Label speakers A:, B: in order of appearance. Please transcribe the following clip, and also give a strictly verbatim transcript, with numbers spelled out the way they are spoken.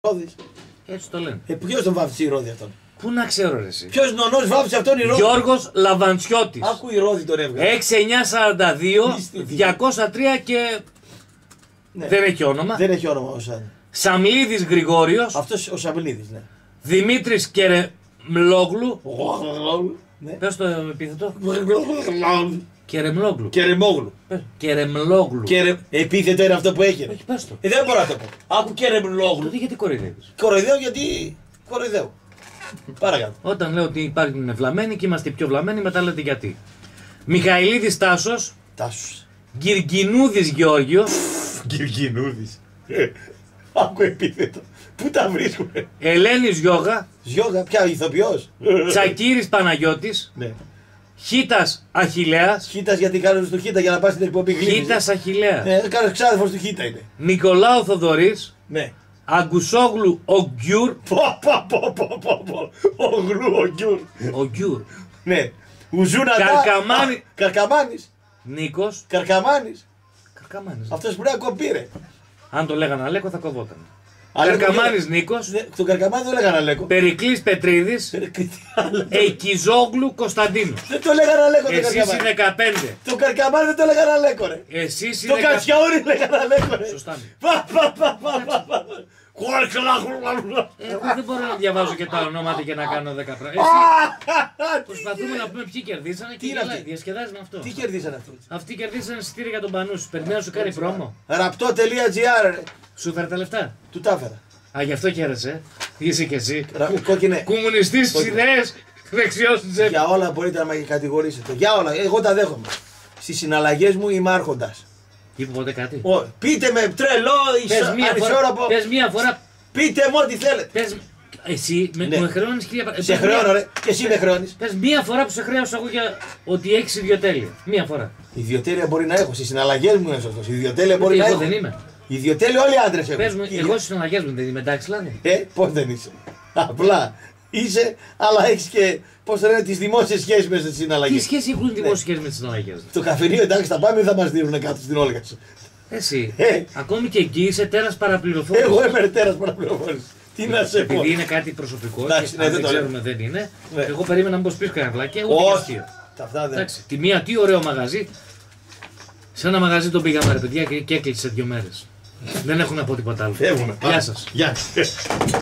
A: Ρόδης.
B: Έτσι το λένε.
A: Ε, ποιος τον βάφτισε η Ρόδη αυτόν?
B: Πού να ξέρω ρε εσύ.
A: Ποιος νονός βάφτισε αυτόν η Ρόδη?
B: Γιώργος Λαβαντσιώτης.
A: Άκου η Ρόδη τον έβγαλε.
B: έξι εννιά σαράντα δύο διακόσια τρία και
A: Ναι.
B: δεν έχει όνομα.
A: Δεν έχει όνομα ο Σαν.
B: Σαμλίδης Γρηγόριος.
A: Αυτός ο Σαμιλίδης, ναι.
B: Δημήτρης Κερεμλόγλου.
A: Ναι.
B: Πες το επίθετο. Κερεμλόγλου.
A: Κερεμόγλου.
B: Πες. Κερεμλόγλου.
A: Κερε... Επίθετο είναι αυτό που έχει.
B: Όχι, πες το.
A: Ε, δεν μπορώ να το πω. Άκου Κερεμόγλου.
B: Τότε γιατί κοροϊδεύεις.
A: Κοροϊδεύω γιατί. Κοροϊδεύω. Παρακάτω.
B: Όταν λέω ότι υπάρχουν βλαμμένοι και είμαστε πιο βλαμμένοι, μετά λέτε γιατί. Μιχαηλίδης Τάσος.
A: Τάσους.
B: Γκυργινούδης Γεώργιος.
A: Γκυργινούδης. Άκου επίθετο. Πού τα βρίσκουμε?
B: Ελένης Γιώγα.
A: Γιώγα, πια ηθοποιός.
B: Τσακύρης Παναγιώτης.
A: Ναι.
B: Χίτας Αχιλλέας.
A: Χίτας γιατί κάνουν στο Χίτα για να πας στην εκπομπή γλύφης.
B: Χίτας Αχιλλέας.
A: Ναι, κάνεις ξάδερφος του Χίτα είναι.
B: Νικολάου Θοδωρής.
A: Ναι.
B: Αγκουσόγλου Ογκιούρ.
A: Πω πω πω πω πω πω. Ο γλου ο γκιουρ.
B: Ογκιούρ.
A: Ναι. Ουζούνα
B: Καρκαμάνη.
A: Α, Καρκαμάνης.
B: Νίκος.
A: Καρκαμάνης.
B: Καρκαμάνης.
A: Αυτός που λέει κοπήρε.
B: Αν το λέγανε Αλέκο θα κοβόταν.
A: Αλέκο
B: Καρκαμάνης
A: λέει-
B: Νίκος.
A: Ναι, τον Καρκαμάνη δεν λέγανε Αλέκο.
B: Περικλής Πετρίδης. Εκιζόγλου Κωνσταντίνου.
A: Δεν το λέγανε Αλέκο τον
B: Εσείς οι
A: Καρκαμάνη.
B: δεκαπέντε.
A: Τον Καρκαμάνη δεν το λέγανε Αλέκο ρε.
B: Εσείς οι
A: Τον
B: δεκαπέντε.
A: Κατσιαούρη λέγανε Αλέκο ρε.
B: Σωστά.
A: Πα πα πα πα πα πα.
B: Εγώ δεν μπορώ να διαβάζω και τα ονόματα και να κάνω δέκα πράγματα. Εσύ, προσπαθούμε να πούμε ποιοι κερδίσανε και
A: είναι
B: γελάει.
A: αυτοί?
B: Διασκεδάζει με αυτό.
A: Τι κερδίσανε αυτοί?
B: Αυτοί κερδίσανε εισιτήρια για τον Πανού σου. Περιμένω να σου κάνει πρόμο.
A: Ραπτό.gr ρε.
B: Σου φέρε τα λεφτά.
A: Του τα έφερα.
B: Α, γι' αυτό χαίρεσαι. Είσαι κι εσύ.
A: Ρα- Κόκκινε.
B: Κομμουνιστής στις ιδέες, δεξιός στην τσέπη.
A: Για όλα μπορείτε να με κατηγορήσετε. Για όλα. Εγώ τα δέχομαι. Στις συναλλαγές μου είμαι άρχοντας.
B: Είπε ποτέ κάτι.
A: Ο, πείτε με τρελό,
B: Πες
A: ισο-
B: μία φορά.
A: ανισόρροπο.
B: Πες μία φορά.
A: Πείτε μου ό,τι θέλετε.
B: Πες, εσύ με,
A: Ναι.
B: με χρεώνεις χίλια πρα-
A: Σε
B: πες
A: χρεώνω
B: μία-
A: ρε. Και εσύ με χρεώνεις.
B: Πες μία φορά που σε χρέωσα εγώ για ότι έχεις ιδιοτέλεια. Μία φορά.
A: Ιδιοτέλεια μπορεί να έχω. Στις συναλλαγές μου είναι σωστός. Ιδιοτέλεια μπορεί
B: Γιατί
A: να
B: εγώ
A: έχω.
B: δεν είμαι.
A: Ιδιοτέλεια όλοι οι άντρες έχουν.
B: Πες μου,
A: Και-
B: εγώ στις συναλλαγές μου δεν είμαι εντάξει δηλαδή.
A: Ε, πώς δεν είσαι. Απλά είσαι, αλλά έχεις και πώς το λένε, τις δημόσιες σχέσεις μέσα στις
B: Τι
A: συναλλαγές.
B: σχέση έχουν οι δημόσιες σχέσεις με τις συναλλαγές.
A: Το καφενείο εντάξει θα πάμε ή θα μας δίνουν κάτω στην Όλγα σου.
B: Εσύ,
A: Ε.
B: ακόμη και εκεί είσαι τέρας παραπληροφόρησης.
A: Εγώ είμαι τέρας παραπληροφόρηση. Τι να σε πω.
B: Επειδή είναι κάτι προσωπικό,
A: Εντάξει,
B: και
A: ναι,
B: αν
A: δεν
B: δεν
A: το
B: ξέρουμε δεν είναι.
A: Ναι.
B: Εγώ περίμενα να μπω σπίτι κανένα βλάκι. Εγώ
A: Όχι.
B: αστείο.
A: Τα αυτά δεν.
B: Εντάξει, τη μία τι ωραίο μαγαζί. Σε ένα μαγαζί τον πήγαμε ρε παιδιά και, και έκλεισε δύο μέρες. Δεν έχω να πω τίποτα άλλο.
A: Φεύγουμε.
B: Γεια σας.
A: Γεια.